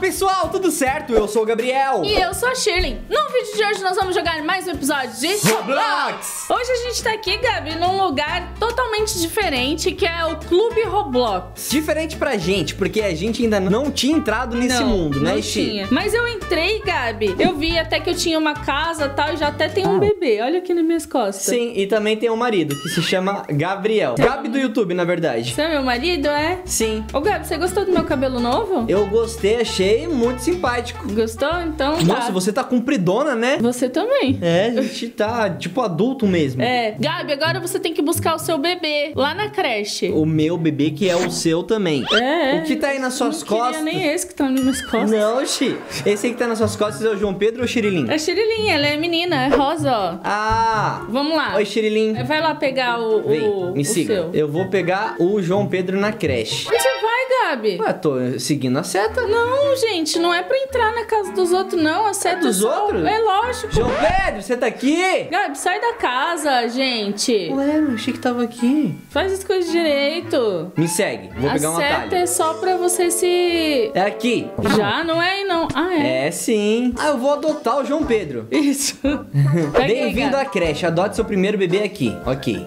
pessoal, tudo certo? Eu sou o Gabriel. E eu sou a Shirley. No vídeo de hoje nós vamos jogar mais um episódio de Roblox. Hoje a gente tá aqui, Gabi, num lugar totalmente diferente, que é o Clube Roblox. Diferente pra gente, porque a gente ainda não tinha entrado nesse mundo, né, Shi? Mas eu entrei, Gabi. Eu vi até que eu tinha uma casa e tal, e já até tem um bebê. Olha aqui nas minhas costas. Sim, e também tem um marido, que se chama Gabriel. Gabi do YouTube, na verdade. Você é meu marido, é? Sim. Ô, Gabi, você gostou do meu cabelo novo? Eu gostei, achei muito simpático. Gostou? Então Nossa, tá. você tá compridona, né? Você também. É, a gente tá tipo adulto mesmo. É. Gabi, agora você tem que buscar o seu bebê lá na creche. O meu bebê, que é o seu também. É. O que tá aí nas suas costas? Não queria nem esse que tá nas minhas costas. Não, Xi. Esse aí que tá nas suas costas é o João Pedro ou o Xirilim? É a Shirilinha, ela é menina, é rosa, ó. Ah! Vamos lá. Oi, Xirilim. Vai lá pegar Vem, me o siga. seu. Eu vou pegar o João Pedro na creche. Onde você vai, Gabi? Ué, tô seguindo a seta. Não, gente, não é pra entrar na casa dos outros, não. A seta dos só... outros? É lógico. João Pedro, você tá aqui? Gabi, sai da casa, gente. Ué, eu achei que tava aqui. Faz as coisas direito. Me segue, vou pegar um A seta atalho. é só pra você se... É aqui. Já? Não é aí, não. Ah, é? É sim. Ah, eu vou adotar o João Pedro. Isso. Pega aí, Bem-vindo à Gabi. creche. Adote seu primeiro bebê aqui. Ok.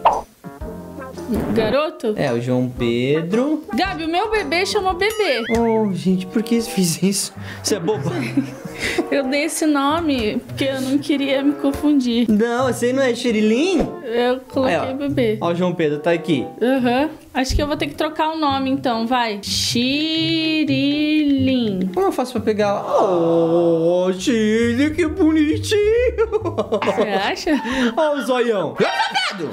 Garoto? É, o João Pedro. Gabi, o meu bebê chama bebê. Oh, gente, por que fiz isso? Você é boba? Eu dei esse nome porque eu não queria me confundir. Não, esse aí não é Xirilim? Eu coloquei Aí, ó. bebê. Ó, o João Pedro tá aqui. Aham. Acho que eu vou ter que trocar o nome então, vai. Shirilim. Como eu faço pra pegar? Oh, Chile, que bonitinho! Você acha? Ó o zoião. Safado!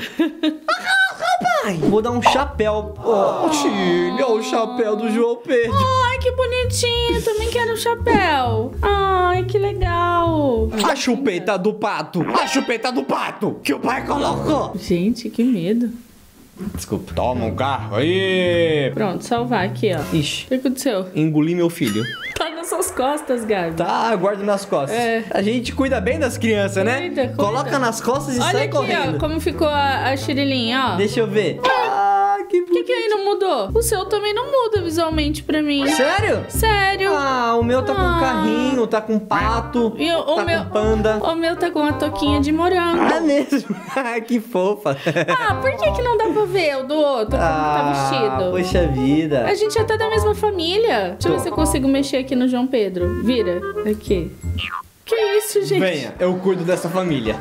Pai, vou dar um chapéu. Ó, Chile, ó o chapéu do João Pedro. Ai, que bonitinho. Eu também quero um chapéu. Ai, que legal. A chupeta do pato. A chupeta do pato que o pai colocou. Gente, que medo. Desculpa. Toma um carro aí. Pronto, salvar aqui, ó. Ixi, O que aconteceu? engoli meu filho. Tá nas suas costas, Gabi. Tá, guarda nas costas. É. A gente cuida bem das crianças, né? Cuida. Coloca nas costas e Olha sai aqui, correndo. ó, como ficou a Shirilinha, ó. Deixa eu ver. Ah, que Por que aí não mudou? O seu também não muda visualmente pra mim. Sério? Sério. Ah, o meu tá com carrinho, tá com pato, E o tá meu... com panda. O meu tá com uma toquinha de morango. É mesmo? Que fofa. Ah, por que não dá pra ver o do outro como tá vestido? Poxa vida. A gente é até da mesma família. Deixa eu ver se eu consigo mexer aqui no João Pedro. Vira. Aqui. Que isso, gente? Venha, eu cuido dessa família.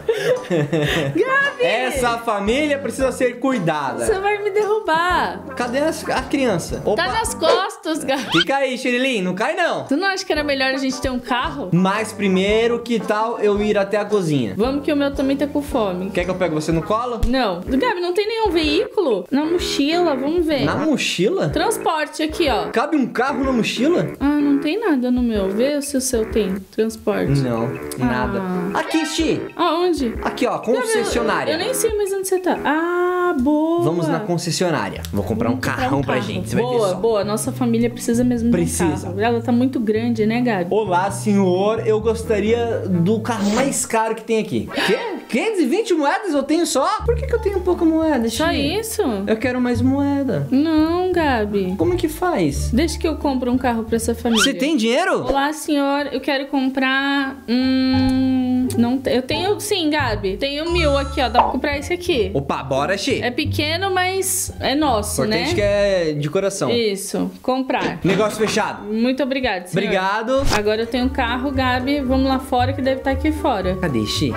Gabi! Essa família precisa ser cuidada. Você vai me derrubar. Cadê a criança? Opa. Tá nas costas, Gabi. Fica aí, Xirilim, não cai não. Tu não acha que era melhor a gente ter um carro? Mas primeiro, que tal eu ir até a cozinha? Vamos que o meu também tá com fome. Quer que eu pegue você no colo? Não. Gabi, não tem nenhum veículo? Na mochila, vamos ver. Na mochila? Transporte aqui, ó. Cabe um carro na mochila? Ah, não tem nada no meu. Vê se o seu tem transporte. Não, nada. Aqui, Xi. Aonde? Aqui, ó, concessionária. Eu nem sei mais onde você tá. Ah, boa. Vamos na concessionária. Vou comprar um carrão pra gente. Você vai ver Boa, só. boa. Nossa família precisa mesmo de um Precisa. carro. Ela tá muito grande, né, Gabi? Olá, senhor. Eu gostaria do carro mais caro que tem aqui. Quê? 520 moedas eu tenho só? Por que eu tenho pouca moeda, Xi? Só isso? Eu quero mais moeda. Não, Gabi. Como que faz? Deixa que eu compro um carro pra essa família. Você tem dinheiro? Olá, senhor. Eu quero comprar. Não, eu tenho sim, Gabi. Tenho 1000 aqui, ó. Dá pra comprar esse aqui. Opa, bora, Xi. É pequeno, mas é nosso, Importante né? que é de coração. Isso. Comprar. Negócio fechado. Muito obrigado, senhor. Obrigado. Agora eu tenho um carro, Gabi. Vamos lá fora que deve estar aqui fora. Cadê, Xi?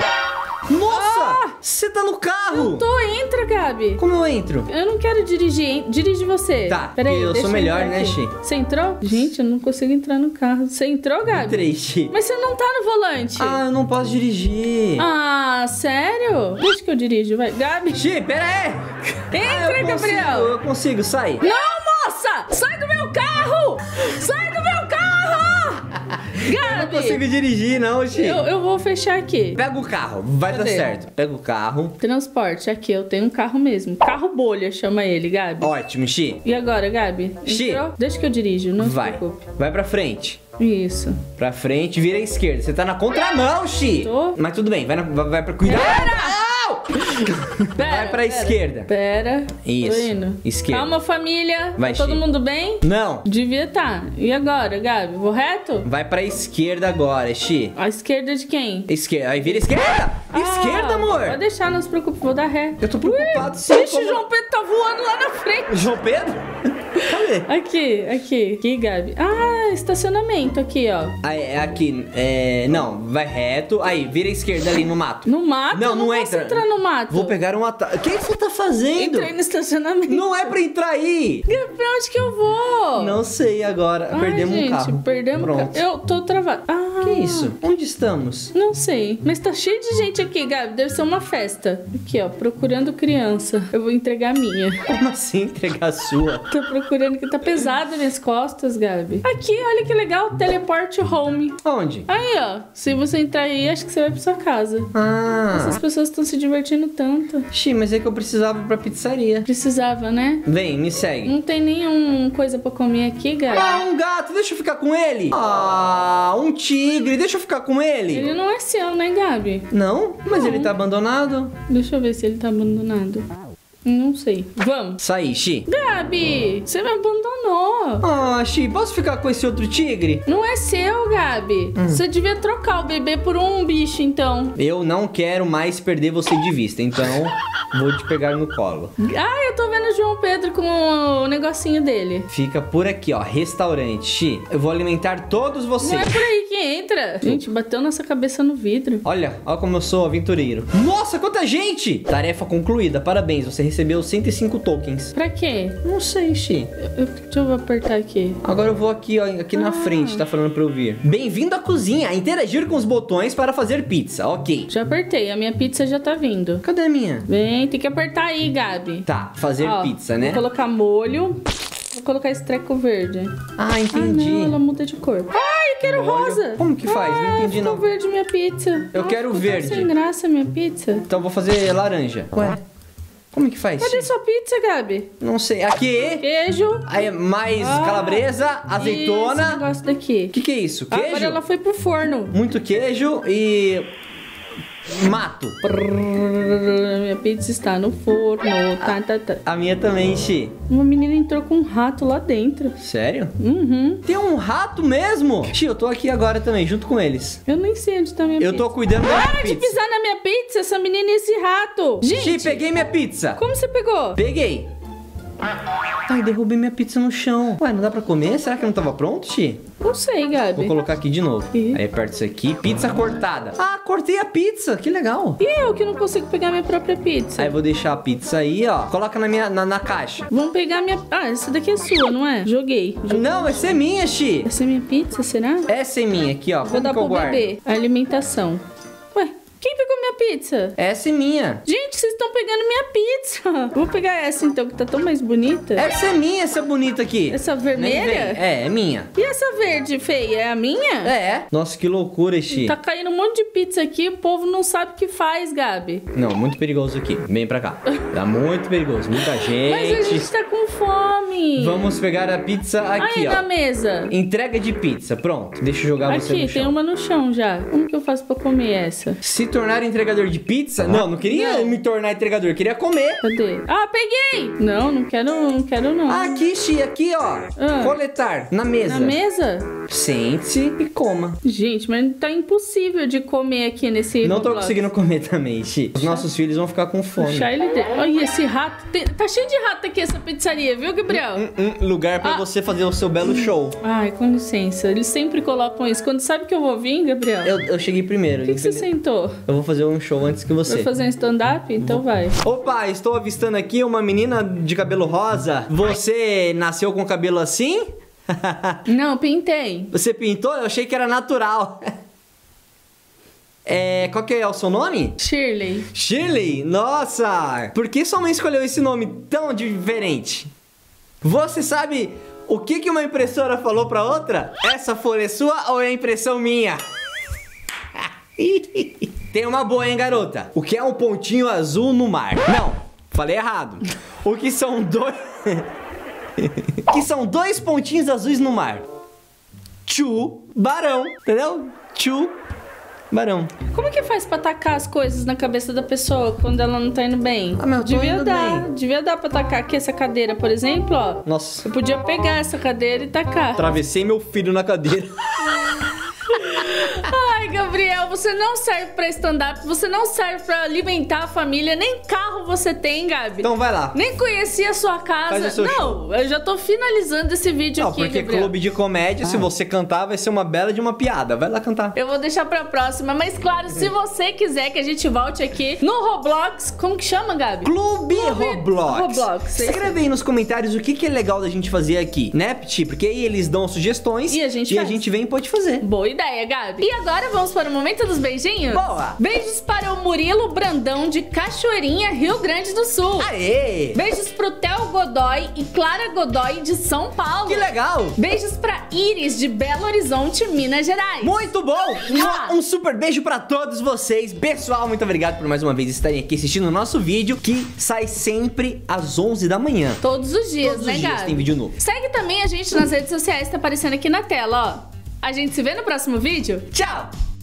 Nossa! Você tá no carro! Entra, Gabi. Como eu entro? Eu não quero dirigir, hein? Dirige você. Tá, Peraí, eu deixa sou melhor, entrar né, aqui. Xi? Você entrou? Gente, eu não consigo entrar no carro. Você entrou, Gabi? Entrei, Xi. Mas você não tá no volante. Ah, eu não posso dirigir. Ah, sério? Deixa que eu dirijo, vai. Gabi. Xi, pera aí! Entra, eu Gabriel. consigo, eu consigo, sai. Não, moça! Sai do meu carro! Sai do meu carro! Gabi! Não consigo dirigir, não, Xi. Eu vou fechar aqui. Pega o carro, vai dar Cadê? certo. Pega o carro. Transporte, aqui, eu tenho um carro mesmo. Carro bolha, chama ele, Gabi. Ótimo, Xi. E agora, Gabi? Xi. Entrou? Deixa que eu dirijo, não se Vai. preocupe. Vai pra frente. Isso. Pra frente, vira à esquerda. Você tá na contramão, Xi. Tô. Mas tudo bem, vai pra cuidar. Não! Vai pra esquerda. Pera. Isso. Tô indo. Esquerda. Calma, família. Vai, Tá todo Chi. mundo bem? Não. Devia tá. E agora, Gabi? Vou reto? Vai pra esquerda agora, Xi. A esquerda de quem? Esquerda. Aí vira esquerda. Esquerda, amor. Pode deixar, não se preocupe. Vou dar ré. Eu tô preocupado sim. Vixe, o João Pedro tá voando lá na frente. João Pedro? Cadê? Aqui, Gabi. Ah, estacionamento aqui, ó. Aí, é aqui. Não, vai reto. Aí, vira esquerda ali no mato. No mato? Não, Eu não posso entra. entrar no mato. Vou pegar um atalho. O que você tá fazendo? Entrei no estacionamento. Não é pra entrar aí. Gabi, pra onde que eu vou? Não sei agora. Ai, Perdemos gente, um carro. Perdemos um Pronto. carro. Eu tô travada. Ah, Que isso? Onde estamos? Não sei. Mas tá cheio de gente aqui, Gabi. Deve ser uma festa. Aqui, ó. Procurando criança. Eu vou entregar a minha. Como assim entregar a sua? Tô procurando que tá pesado nas costas, Gabi. Aqui, olha que legal. Teleport home. Onde? Aí, ó. Se você entrar aí, acho que você vai pra sua casa. Essas Ah. pessoas estão se divertindo tanto. Xi, mas é que eu precisava ir pra pizzaria. Precisava, né? Vem, me segue. Não tem nenhuma coisa pra comer aqui, Gabi. Ah, um gato, deixa eu ficar com ele. Ah, um tigre, deixa eu ficar com ele. Ele não é seu, né, Gabi? Não? Mas Não. ele tá abandonado. Deixa eu ver se ele tá abandonado. Não sei. Vamos. Saí, Xi. Gabi, você me abandonou. Ah, Xi, posso ficar com esse outro tigre? Não é seu, Gabi. Você devia trocar o bebê por um bicho, então. Eu não quero mais perder você de vista, então vou te pegar no colo. Ah, eu tô vendo o João Pedro com o negocinho dele. Fica por aqui, ó, restaurante. Xi, eu vou alimentar todos Não vocês. é por aí que entra. Gente, bateu nossa cabeça no vidro. Olha como eu sou aventureiro. Nossa, quanta gente! Tarefa concluída, parabéns, você recebeu 105 tokens. Pra quê? Não sei, Xi. Deixa eu apertar aqui. Agora eu vou aqui, ó, aqui na frente, tá falando pra eu vir. Bem-vindo à cozinha, interagir com os botões para fazer pizza, ok. Já apertei, a minha pizza já tá vindo. Cadê a minha? Vem, tem que apertar aí, Gabi. Tá, fazer Ó, pizza, né? Vou colocar molho. Vou colocar esse treco verde. Ah, entendi. Ah, não, ela muda de cor. Ai, eu quero Molho. rosa. Como que faz? Não entendi, ficou não. verde minha pizza. Eu quero ficou verde. Sem graça minha pizza. Então eu vou fazer laranja. Ué, como que faz? Cadê sua pizza, Gabi? Não sei. Aqui. Queijo. Aí mais Ah, calabresa, Esse azeitona. negócio daqui. O que é isso? Queijo? Agora ela foi pro forno. Muito queijo e... mato. Minha pizza está no forno. Tá. A minha também, Xi. Uma menina entrou com um rato lá dentro. Sério? Uhum. Tem um rato mesmo? Xi, eu tô aqui agora também, junto com eles. Eu nem sei onde tá minha Eu pizza. tô cuidando da Para de pizza. pisar na minha pizza, essa menina e esse rato. Xi, Gente, peguei minha pizza. como você pegou? Peguei. Ai, derrubei minha pizza no chão. Ué, não dá pra comer? Será que não tava pronto, Xi? Não sei, Gabi. Vou colocar aqui de novo. Ih. Aí aperto isso aqui. Pizza cortada. Ah, cortei a pizza. Que legal. E eu que não consigo pegar minha própria pizza? Aí vou deixar a pizza aí, ó. Coloca na minha na caixa. Vamos pegar minha... Ah, essa daqui é sua, não é? Joguei. Não, essa é minha, Xi. Essa é minha pizza, será? Essa é minha aqui, ó. Vou Como dar que eu pro guardo? bebê. Alimentação. Ué, quem pegou minha pizza? Essa é minha. Gente, vocês estão pegando minha pizza. Vou pegar essa então, que tá tão mais bonita. Essa é minha, essa bonita aqui. Essa Nem vermelha? vem. É minha. E essa verde feia, é a minha? É. Nossa, que loucura, Xi. Tá caindo um monte de pizza aqui, o povo não sabe o que faz, Gabi. Não, muito perigoso aqui. Vem pra cá. Tá muito perigoso. Muita Mas a gente. gente tá com fome. Vamos pegar a pizza aqui, Aí ó. na mesa. Entrega de pizza. Pronto. Deixa eu jogar você Aqui, no tem chão. uma no chão já. Como que eu faço pra comer essa? Se tornar entregador de pizza? Não queria Não. me tornar entregador. Queria comer. Cadê? Ah, peguei! Não quero não. Aqui, Xi. Aqui, ó. Ah. Coletar. Na mesa. Na mesa? Sente-se e coma. Gente, mas tá impossível de comer aqui nesse Não tô Roblox. conseguindo comer também, Xi. Os nossos filhos vão ficar com fome. Puxar ele dentro. Olha esse rato. Tá cheio de rato aqui essa pizzaria, viu, Gabriel? Lugar pra Ah. você fazer o seu belo show. Ai, com licença. Eles sempre colocam isso. Quando sabe que eu vou vir, Gabriel? Eu cheguei primeiro. Por que você sentou? Eu vou fazer um show antes que você. Vai fazer um stand-up? Então vai. Opa, estou avistando aqui uma menina de cabelo rosa. Você nasceu com cabelo assim? Não, pintei. Você pintou? Eu achei que era natural. Qual que é o seu nome? Shirley. Shirley? Nossa! Por que sua mãe escolheu esse nome tão diferente? Você sabe o que uma impressora falou pra outra? Essa folha é sua ou é impressão minha? Tem uma boa, hein, garota? O que é um pontinho azul no mar? Não, falei errado. O que são dois... O que são dois pontinhos azuis no mar? Tubarão, entendeu? Barão. Como que faz pra tacar as coisas na cabeça da pessoa quando ela não tá indo bem? Ah, mas eu tô indo bem. Devia dar pra tacar aqui essa cadeira, por exemplo, ó. Nossa. Eu podia pegar essa cadeira e tacar. Travessei meu filho na cadeira. Ai, Gabriel, você não serve pra stand-up, você não serve pra alimentar a família, nem carro você tem, Gabi. Então vai lá. Nem conheci a sua casa. Faz o seu show. Eu já tô finalizando esse vídeo aqui, porque Gabriel. clube de comédia, se você cantar, vai ser uma bela de uma piada. Vai lá cantar. Eu vou deixar pra próxima, mas claro, se você quiser que a gente volte aqui no Roblox, como que chama, Gabi? Clube Roblox. Roblox. Escreve aí nos comentários o que é legal da gente fazer aqui, né, Piti? Porque aí eles dão sugestões E a gente vem e pode fazer. Boa ideia, Gabi. E agora vamos para o momento dos beijinhos? Boa! Beijos para o Murilo Brandão de Cachoeirinha, Rio Grande do Sul. Aê! Beijos pro Theo Godoy e Clara Godoy de São Paulo. Que legal! Beijos pra Iris de Belo Horizonte, Minas Gerais. Muito bom! Ah. Um super beijo pra todos vocês. Pessoal, muito obrigado por mais uma vez estarem aqui assistindo o nosso vídeo, que sai sempre às 11 da manhã. Todos os dias, Todos né, os dias Gabi? tem vídeo novo. Segue também a gente nas redes sociais, tá aparecendo aqui na tela, ó. A gente se vê no próximo vídeo. Tchau!